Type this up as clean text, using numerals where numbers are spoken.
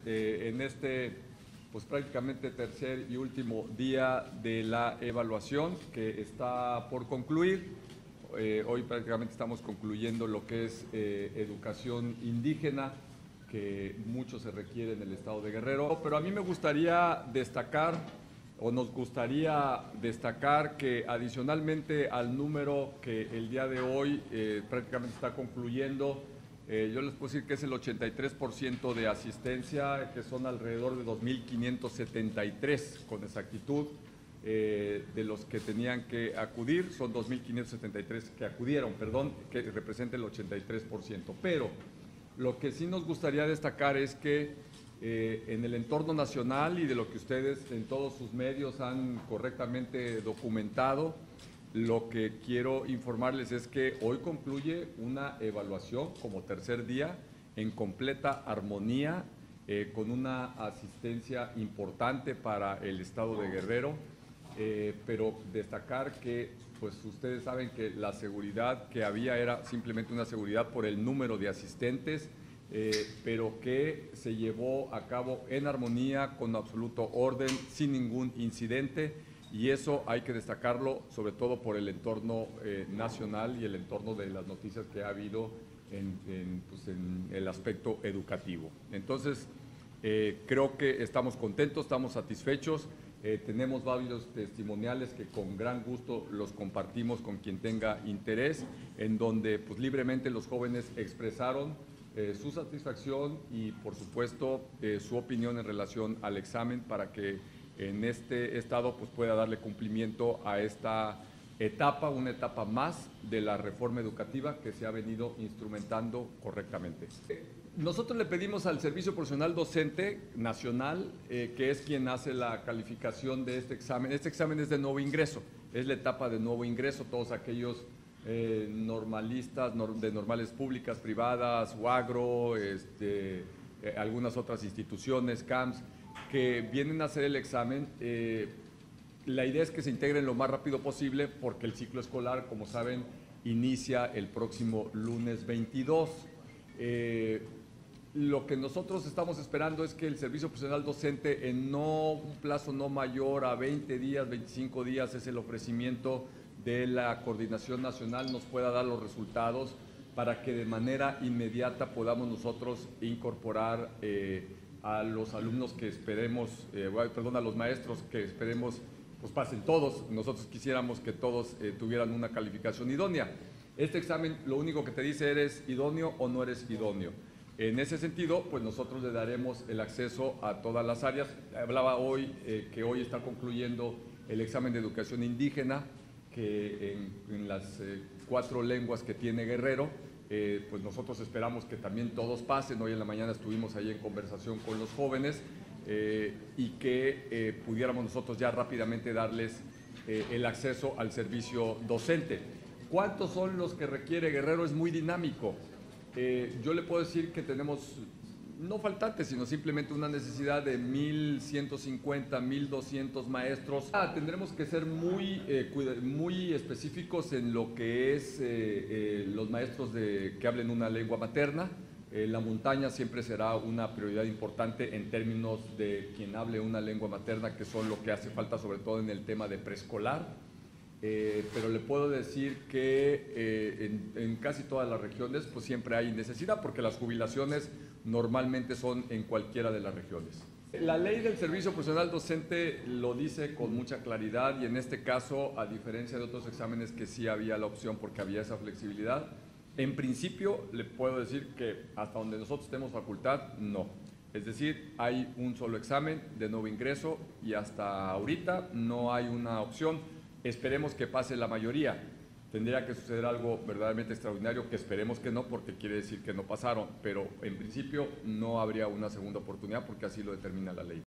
En este, pues prácticamente tercer y último día de la evaluación que está por concluir. Hoy prácticamente estamos concluyendo lo que es educación indígena, que mucho se requiere en el estado de Guerrero. Pero a mí me gustaría destacar, o nos gustaría destacar, que adicionalmente al número que el día de hoy prácticamente está concluyendo, yo les puedo decir que es el 83% de asistencia, que son alrededor de 2.573 con exactitud, de los que tenían que acudir, son 2.573 que acudieron, perdón, que representa el 83%. Pero lo que sí nos gustaría destacar es que en el entorno nacional y de lo que ustedes en todos sus medios han correctamente documentado, lo que quiero informarles es que hoy concluye una evaluación como tercer día en completa armonía, con una asistencia importante para el estado de Guerrero, pero destacar que pues ustedes saben que la seguridad que había era simplemente una seguridad por el número de asistentes, pero que se llevó a cabo en armonía, con absoluto orden, sin ningún incidente. Y eso hay que destacarlo, sobre todo por el entorno nacional y el entorno de las noticias que ha habido en el aspecto educativo. Entonces, creo que estamos contentos, estamos satisfechos, tenemos varios testimoniales que con gran gusto los compartimos con quien tenga interés, en donde pues, libremente los jóvenes expresaron su satisfacción y, por supuesto, su opinión en relación al examen para que en este estado pues pueda darle cumplimiento a esta etapa, una etapa más de la reforma educativa que se ha venido instrumentando correctamente. Nosotros le pedimos al Servicio Profesional Docente Nacional, que es quien hace la calificación de este examen. Este examen es de nuevo ingreso, es la etapa de nuevo ingreso, todos aquellos normalistas, de normales públicas, privadas, UAGRO, algunas otras instituciones, CAMS, que vienen a hacer el examen. La idea es que se integren lo más rápido posible porque el ciclo escolar, como saben, inicia el próximo lunes 22. Lo que nosotros estamos esperando es que el Servicio Profesional Docente, en un plazo no mayor a 20 días, 25 días, es el ofrecimiento de la Coordinación Nacional, nos pueda dar los resultados para que de manera inmediata podamos nosotros incorporar a los alumnos que esperemos, a los maestros que esperemos pues pasen todos. Nosotros quisiéramos que todos tuvieran una calificación idónea. Este examen lo único que te dice, ¿eres idóneo o no eres idóneo? En ese sentido, pues nosotros le daremos el acceso a todas las áreas. Hablaba hoy que hoy está concluyendo el examen de educación indígena, que en las 4 lenguas que tiene Guerrero, pues nosotros esperamos que también todos pasen. Hoy en la mañana estuvimos ahí en conversación con los jóvenes y que pudiéramos nosotros ya rápidamente darles el acceso al servicio docente. ¿Cuántos son los que requiere Guerrero? Es muy dinámico. Yo le puedo decir que tenemos no faltantes, sino simplemente una necesidad de 1.150, 1.200 maestros. Tendremos que ser muy específicos en lo que es los maestros que hablen una lengua materna. La montaña siempre será una prioridad importante en términos de quien hable una lengua materna, que son lo que hace falta sobre todo en el tema de preescolar. Pero le puedo decir que en casi todas las regiones pues siempre hay necesidad, porque las jubilaciones normalmente son en cualquiera de las regiones. La ley del Servicio Profesional Docente lo dice con mucha claridad, y en este caso, a diferencia de otros exámenes que sí había la opción porque había esa flexibilidad, en principio le puedo decir que hasta donde nosotros tenemos facultad, no. Es decir, hay un solo examen de nuevo ingreso y hasta ahorita no hay una opción. Esperemos que pase la mayoría. Tendría que suceder algo verdaderamente extraordinario, que esperemos que no, porque quiere decir que no pasaron, pero en principio no habría una segunda oportunidad porque así lo determina la ley.